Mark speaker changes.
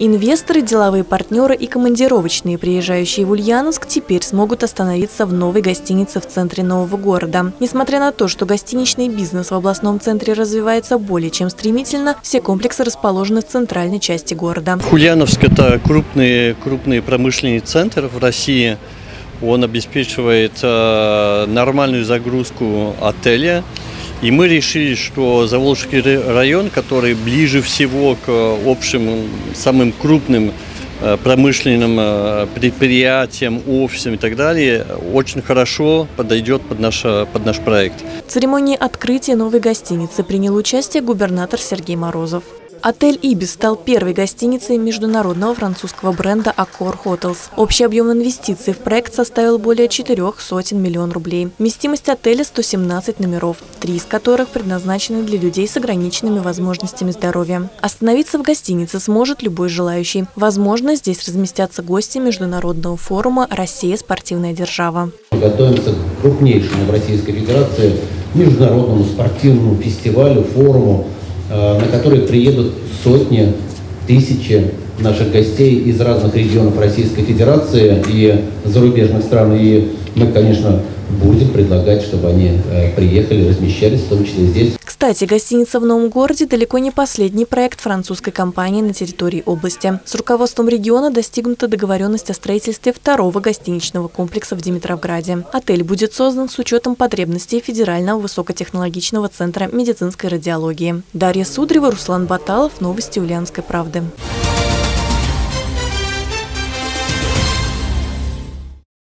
Speaker 1: Инвесторы, деловые партнеры и командировочные, приезжающие в Ульяновск, теперь смогут остановиться в новой гостинице в центре нового города. Несмотря на то, что гостиничный бизнес в областном центре развивается более чем стремительно, все комплексы расположены в центральной части города.
Speaker 2: Ульяновск – это крупный промышленный центр в России. Он обеспечивает нормальную загрузку отеля. И мы решили, что Заволжский район, который ближе всего к общим, самым крупным промышленным предприятиям, офисам и так далее, очень хорошо подойдет под наш проект.
Speaker 1: В церемонии открытия новой гостиницы принял участие губернатор Сергей Морозов. Отель «Ибис» стал первой гостиницей международного французского бренда Accor Hotels. Общий объем инвестиций в проект составил более 400 миллионов рублей. Вместимость отеля – 117 номеров, 3 из которых предназначены для людей с ограниченными возможностями здоровья. Остановиться в гостинице сможет любой желающий. Возможно, здесь разместятся гости международного форума «Россия – спортивная держава».
Speaker 3: Готовимся к крупнейшему в Российской Федерации международному спортивному фестивалю, форуму, на который приедут сотни, тысячи наших гостей из разных регионов Российской Федерации и зарубежных стран. И мы, конечно, будем предлагать, чтобы они приехали, размещались, в том числе здесь.
Speaker 1: Кстати, гостиница в новом городе далеко не последний проект французской компании на территории области. С руководством региона достигнута договоренность о строительстве второго гостиничного комплекса в Димитровграде. Отель будет создан с учетом потребностей Федерального высокотехнологичного центра медицинской радиологии. Дарья Судрева, Руслан Баталов. Новости Ульяновской правды.